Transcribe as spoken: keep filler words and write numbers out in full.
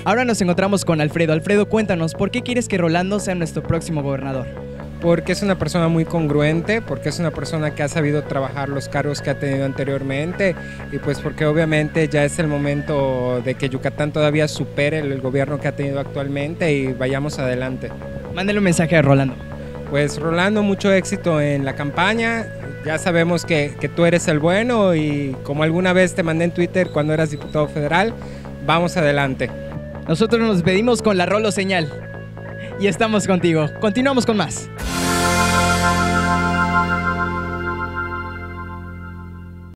Ahora nos encontramos con Alfredo. Alfredo, cuéntanos, ¿por qué quieres que Rolando sea nuestro próximo gobernador? Porque es una persona muy congruente, porque es una persona que ha sabido trabajar los cargos que ha tenido anteriormente y pues porque obviamente ya es el momento de que Yucatán todavía supere el gobierno que ha tenido actualmente y vayamos adelante. Mándale un mensaje a Rolando. Pues Rolando, mucho éxito en la campaña, ya sabemos que, que tú eres el bueno y como alguna vez te mandé en Twitter cuando eras diputado federal, vamos adelante. Nosotros nos despedimos con la Rolo Señal y estamos contigo. Continuamos con más.